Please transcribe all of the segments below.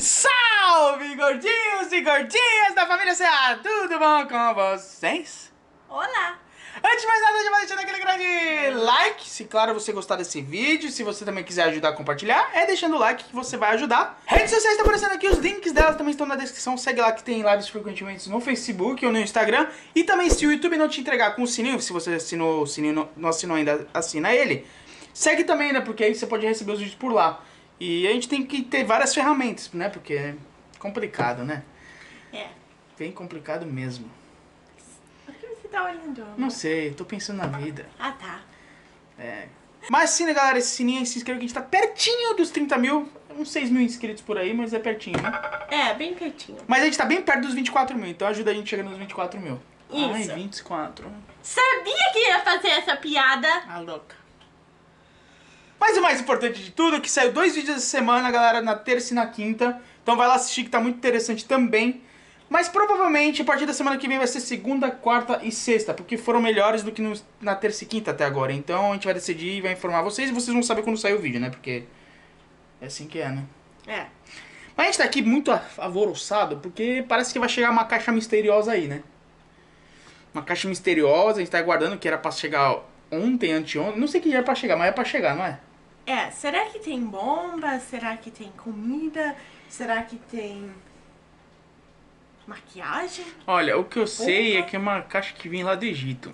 Salve, gordinhos e gordinhas da família CA! Tudo bom com vocês? Olá! Antes de mais nada, já vai deixando aquele grande like, se claro você gostar desse vídeo. Se você também quiser ajudar a compartilhar, é deixando o like que você vai ajudar. Redes sociais estão aparecendo aqui, os links delas também estão na descrição. Segue lá que tem lives frequentemente no Facebook ou no Instagram. E também, se o YouTube não te entregar com o sininho, se você assinou o sininho, não assinou ainda, assina ele. Segue também, né, porque aí você pode receber os vídeos por lá. E a gente tem que ter várias ferramentas, né, porque é complicado, né? É. Bem complicado mesmo. Por que você tá olhando? Não sei, tô pensando na vida. Ah, tá. É. Mas sim, né, galera, esse sininho aí, se inscreva que a gente tá pertinho dos 30 mil. Uns 6 mil inscritos por aí, mas é pertinho, né? É, bem pertinho. Mas a gente tá bem perto dos 24 mil, então ajuda a gente a chegar nos 24 mil. Isso. Ai, 24. Sabia que ia fazer essa piada? Ah, louca. Mas o mais importante de tudo é que saiu 2 vídeos essa semana, galera, na terça e na quinta. Então vai lá assistir que tá muito interessante também. Mas provavelmente a partir da semana que vem vai ser segunda, quarta e sexta, porque foram melhores do que na terça e quinta até agora. Então a gente vai decidir e vai informar vocês e vocês vão saber quando sair o vídeo, né? Porque é assim que é, né? É. Mas a gente tá aqui muito alvoroçado porque parece que vai chegar uma caixa misteriosa aí, né? Uma caixa misteriosa, a gente tá aguardando que era pra chegar ontem, anteontem. Não sei que dia era pra chegar, mas é pra chegar, não é? É, será que tem bomba? Será que tem comida? Será que tem maquiagem? Olha, o que eu sei é que é uma caixa que vem lá do Egito.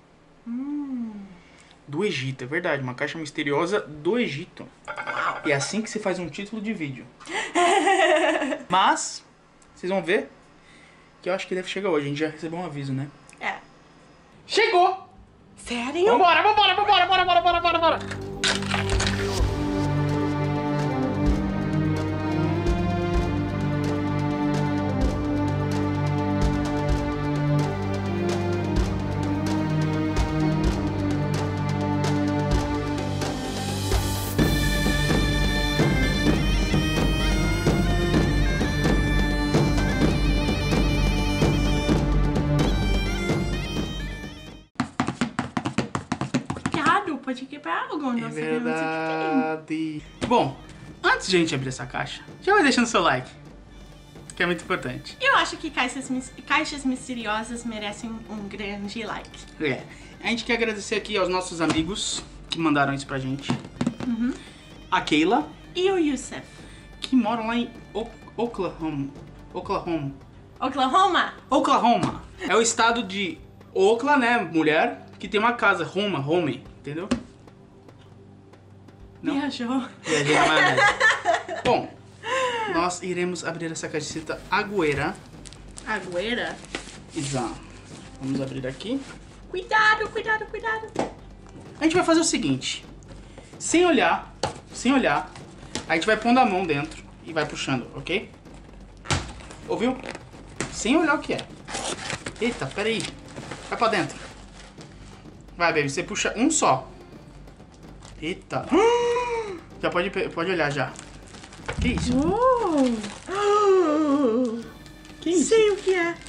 Do Egito, é verdade. Uma caixa misteriosa do Egito. E é assim que se faz um título de vídeo. Mas, vocês vão ver que eu acho que deve chegar hoje. A gente já recebeu um aviso, né? É. Chegou! Sério? Vambora, vambora, vambora, bora, bora, bora, bora, bora! Pode quebrar algo, É nossa, verdade. Bom, antes de a gente abrir essa caixa, já vai deixando seu like, que é muito importante. Eu acho que caixas misteriosas merecem um grande like. É. A gente quer agradecer aqui aos nossos amigos que mandaram isso pra gente. A Keila. E o Youssef. Que moram lá em Oklahoma. Oklahoma? É o estado de Oklahoma, né, mulher, que tem uma casa, home, entendeu? Não? Viajou. Viajei na maionese. Bom, nós iremos abrir essa caixita Agüera. Agüera? Exato. Vamos abrir aqui. Cuidado, cuidado, cuidado. A gente vai fazer o seguinte. Sem olhar, a gente vai pondo a mão dentro e vai puxando, ok? Ouviu? Sem olhar o que é. Eita, peraí. Vai pra dentro. Vai, baby, você puxa um só. Eita. Já pode olhar já. Que isso? Que isso? Sei o que é.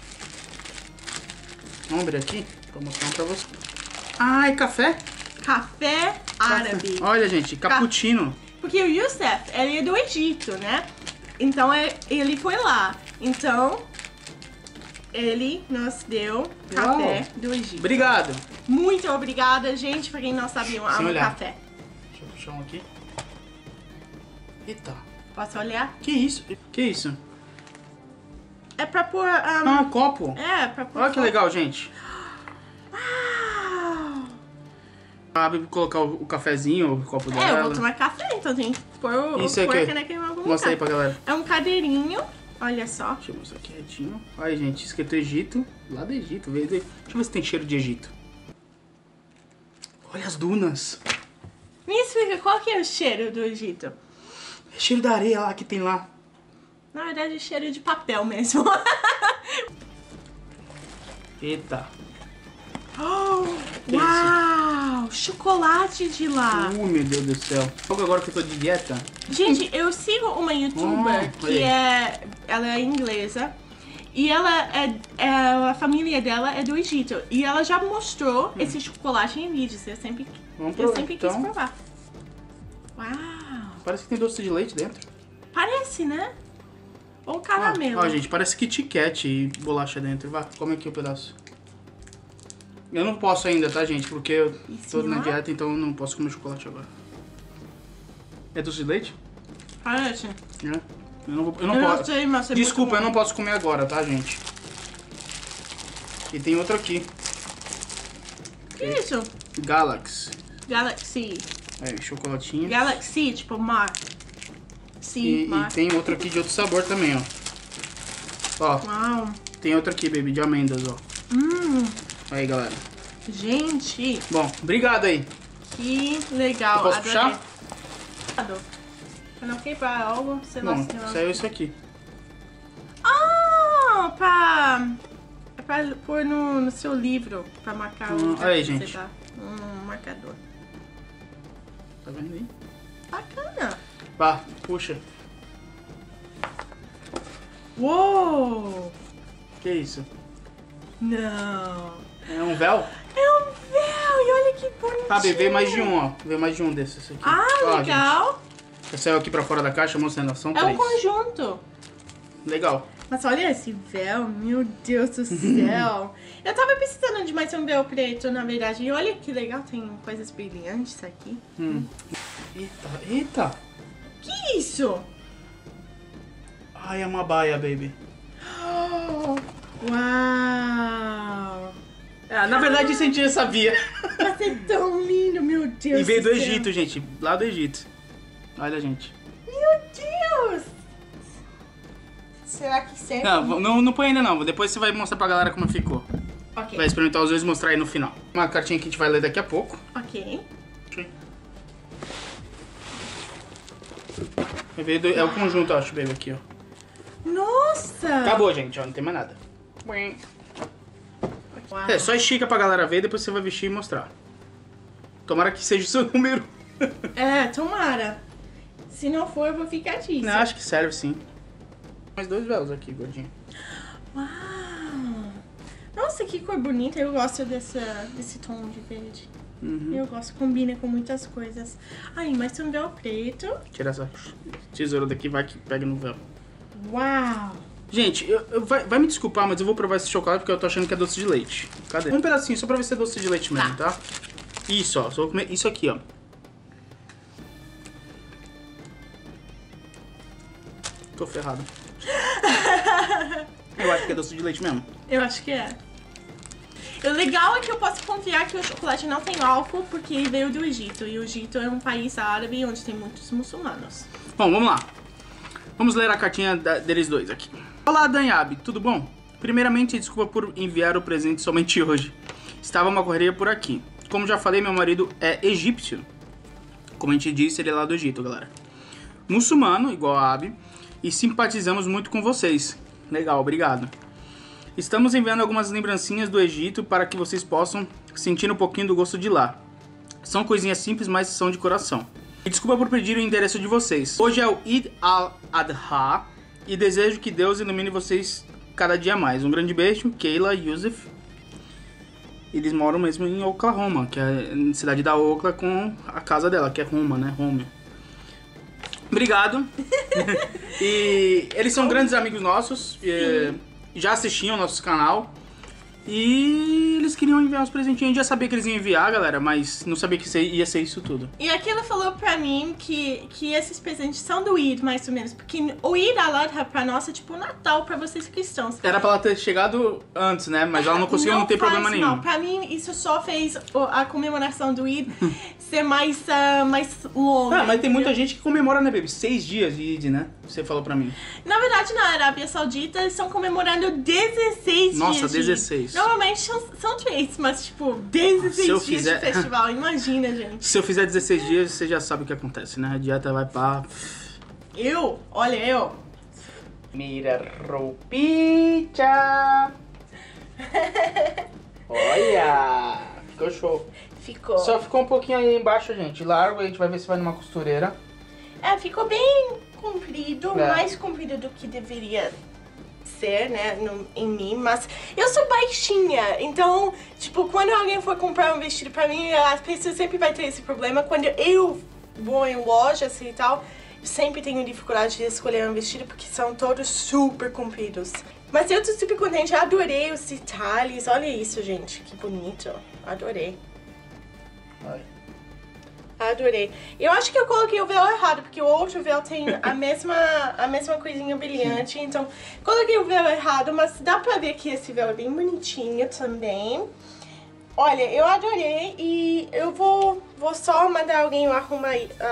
Vamos abrir aqui pra mostrar pra você. Ah, é café? Café árabe. Olha, gente, cappuccino. Porque o Youssef, ele é do Egito, né? Então ele foi lá. Então ele nos deu café do Egito. Obrigado. Muito obrigada, gente. Pra quem não sabe, eu amo café. Deixa eu puxar um aqui. Eita. Posso olhar? Que isso? Que isso? É pra pôr... copo. É, pra pôr... Olha que legal, gente. Uau! Abre pra colocar o cafezinho, o copo dela. É, eu vou tomar café, então tem que pôr isso a aqui. caneca em algum lugar. Mostra aí pra galera. É um cadeirinho, olha só. Deixa eu mostrar aqui retinho. Olha, gente, escrito Egito. Lá do Egito. Deixa eu ver se tem cheiro de Egito. Olha as dunas. Me explica, qual que é o cheiro do Egito? É cheiro da areia lá que tem lá. Na verdade, é cheiro de papel mesmo. Eita. Uau! Chocolate de lá. Meu Deus do céu. Agora que eu tô de dieta. Gente, eu sigo uma youtuber que ela é inglesa. E a família dela é do Egito. E ela já mostrou esse chocolate em vídeos. Eu sempre quis provar. Uau! Parece que tem doce de leite dentro. Parece, né? Ou caramelo. Ó, gente, parece Kit Kat e bolacha dentro. Vai, come aqui o pedaço. Eu não posso ainda, tá, gente? Porque eu tô na dieta, então eu não posso comer chocolate agora. É doce de leite? Parece. É. Eu não posso. Sei, mas é Desculpa, muito eu não posso comer agora, tá, gente? E tem outro aqui. Que isso? Galaxy. Galaxy. Aí, chocolatinho. Galaxy, tipo mar. Sim, mar. E tem outro aqui de outro sabor também, ó. Ó, Uau. tem outro aqui, baby, de amêndoas, ó. Aí, galera. Gente, Bom, obrigado aí. que legal. Eu posso puxar? Pra não quebrar algo, sei lá. Bom, saiu isso aqui. Ah, é pra pôr no seu livro, pra marcar o lugar aí, que você gente. tá. Marcador. Tá vendo aí? Bacana. Vá, puxa. Uou! Que isso? Não. É um véu? É um véu, e olha que bonitinho. Ah, baby, veio mais de um, ó. Veio mais de um desses aqui. Ah, Ó, legal. gente, saiu aqui pra fora da caixa, mostrando, são É três. um conjunto. Legal. Mas olha esse véu, meu Deus do céu. Eu tava precisando de mais um véu preto, na verdade. E olha que legal, tem coisas brilhantes aqui. Eita, eita. Que isso? Ai, é uma baia, baby. Uau! Ah, na verdade, isso a gente já sabia. Mas é tão lindo, meu Deus E veio do céu. Egito, gente. Lá do Egito. Olha, gente. Meu Deus! Será que serve? Não põe ainda não. Depois você vai mostrar pra galera como ficou. Ok. Vai experimentar os dois e mostrar aí no final. Uma cartinha que a gente vai ler daqui a pouco. Ok. É o conjunto, eu acho, baby, aqui, ó. Nossa! Acabou, gente, ó. Não tem mais nada. Uau. É, só estica pra galera ver, depois você vai vestir e mostrar. Tomara que seja o seu número. É, tomara. Se não for, eu vou ficar triste. Não, acho que serve sim. Mais dois véus aqui, gordinho. Uau! Nossa, que cor bonita. Eu gosto desse tom de verde. Eu gosto, combina com muitas coisas. Ai, mas tem um véu preto. Tira essa tesoura daqui, vai que pega no véu. Uau! Gente, vai me desculpar, mas eu vou provar esse chocolate porque eu tô achando que é doce de leite. Cadê? Um pedacinho, só pra ver se é doce de leite mesmo, tá? Isso, ó. Só vou comer isso aqui, ó. Tô ferrado. Eu acho que é doce de leite mesmo. Eu acho que é. O legal é que eu posso confiar que o chocolate não tem álcool porque veio do Egito. E o Egito é um país árabe onde tem muitos muçulmanos. Bom, vamos lá. Vamos ler a cartinha deles dois aqui. Olá, Danhab, tudo bom? Primeiramente, desculpa por enviar o presente somente hoje. Estava uma correria por aqui. Como já falei, meu marido é egípcio. Como a gente disse, ele é lá do Egito, galera. Muçulmano, igual a Abi. E simpatizamos muito com vocês. Legal, obrigado. Estamos enviando algumas lembrancinhas do Egito para que vocês possam sentir um pouquinho do gosto de lá. São coisinhas simples, mas são de coração. E desculpa por pedir o endereço de vocês. Hoje é o Eid al-Adha e desejo que Deus ilumine vocês cada dia mais. Um grande beijo, Keila e Yusuf. Eles moram mesmo em Oklahoma, que é a cidade da Oklahoma, com a casa dela, que é Roma, né? Roma. Obrigado. E eles são grandes amigos nossos. Já assistiam ao nosso canal. E eles queriam enviar uns presentinhos. A gente já sabia que eles iam enviar, galera, mas não sabia que ia ser isso tudo. E aquilo falou pra mim que esses presentes são do Eid, mais ou menos. Porque o Eid al-Adha pra nós é tipo o Natal pra vocês cristãos. Era pra ela ter chegado antes, né? Mas ela não conseguiu, não tem problema nenhum. Não, pra mim isso só fez a comemoração do Eid ser mais longa. Ah, mas tem muita gente que comemora, né, baby? 6 dias de Eid, né? Você falou pra mim. Na verdade, na Arábia Saudita, eles estão comemorando 16 Nossa, dias. 16. Normalmente são 3, mas tipo, 16 dias de festival. Imagina, gente. Se eu fizer 16 dias, você já sabe o que acontece, né? A dieta vai pra... Olha eu. Mira roupinha. Olha, ficou show. Ficou. Só ficou um pouquinho aí embaixo, gente. Largo, a gente vai ver se vai numa costureira. Ficou bem comprido, É. mais comprido do que deveria ser, né, em mim, mas eu sou baixinha, então, tipo, quando alguém for comprar um vestido pra mim, as pessoas sempre vai ter esse problema. Quando eu vou em loja, assim, e tal, sempre tenho dificuldade de escolher um vestido porque são todos super compridos. Mas eu tô super contente, adorei os detalhes. Olha isso, gente, que bonito. Adorei. Ai. Adorei. Eu acho que eu coloquei o véu errado, porque o outro véu tem a mesma coisinha brilhante. Então, coloquei o véu errado, mas dá pra ver que esse véu é bem bonitinho também. Olha, eu adorei e eu vou só mandar alguém arrumar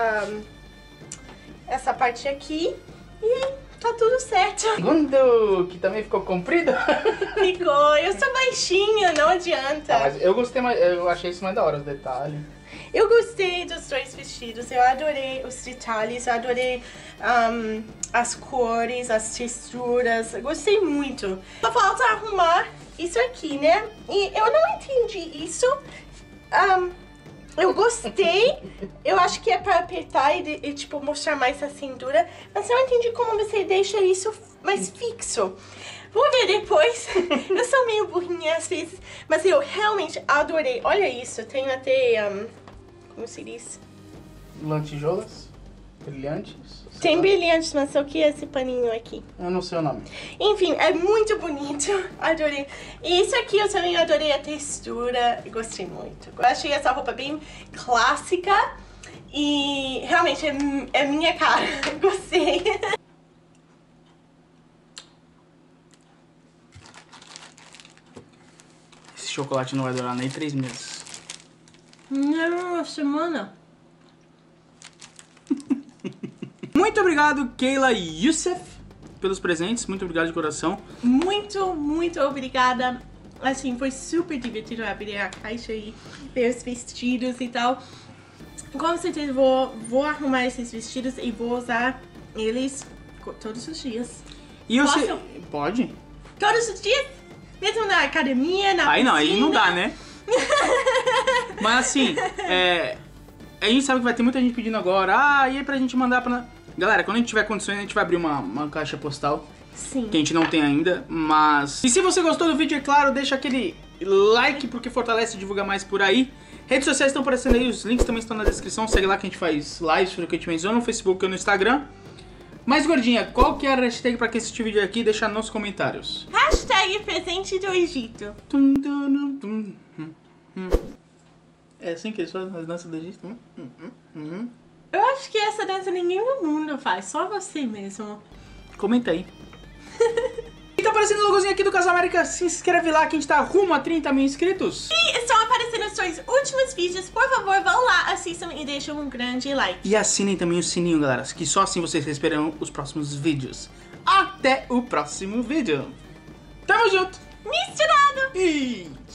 essa parte aqui e tá tudo certo. Segundo, que também ficou comprido. Ficou. Eu sou baixinha, não adianta. Mas eu gostei mais, eu achei isso mais da hora, os detalhes. Eu gostei dos dois vestidos, eu adorei os detalhes, adorei as cores, as texturas, eu gostei muito. Só falta arrumar isso aqui, né? E eu não entendi isso. Eu gostei, eu acho que é pra apertar e tipo, mostrar mais a cintura, mas eu não entendi como você deixa isso mais fixo. Vou ver depois. Eu sou meio burrinha às vezes, mas eu realmente adorei. Olha isso, tenho até, como se diz? Lantejoulas, brilhantes. Tem brilhantes, mas o que é esse paninho aqui? Eu não sei o nome. Enfim, é muito bonito. Adorei. E isso aqui eu também adorei a textura. Gostei muito. Eu achei essa roupa bem clássica. E realmente é minha cara. Gostei. Esse chocolate não vai durar nem 3 meses. Não, uma semana. Muito obrigado, Keila e Youssef, pelos presentes. Muito obrigado de coração. Muito, muito obrigada. Assim, foi super divertido abrir a caixa e ver os vestidos e tal. Com certeza vou arrumar esses vestidos e vou usar eles todos os dias. E você... Posso? Pode? Todos os dias? Mesmo na academia, na Aí não, piscina. aí não dá, né? Mas assim, a gente sabe que vai ter muita gente pedindo agora. E aí pra gente mandar pra... Galera, quando a gente tiver condições, a gente vai abrir uma caixa postal. Sim. Que a gente não tem ainda, mas... E se você gostou do vídeo, é claro, deixa aquele like, porque fortalece e divulga mais por aí. Redes sociais estão aparecendo aí, os links também estão na descrição. Segue lá que a gente faz lives frequentemente ou no Facebook ou no Instagram. Mas, gordinha, qual que é a hashtag pra quem assistiu o vídeo aqui? Deixa nos comentários. Hashtag presente do Egito. É assim que eles fazem as danças do Egito? Eu acho que essa dança ninguém no mundo faz, só você mesmo. Comenta aí. E tá aparecendo o logozinho aqui do Casal América. Se inscreve lá que a gente tá rumo a 30 mil inscritos. E estão aparecendo os dois últimos vídeos. Por favor, vão lá, assistam e deixem um grande like. E assinem também o sininho, galera, que só assim vocês receberão os próximos vídeos. Até o próximo vídeo. Tamo junto. Misturado! E...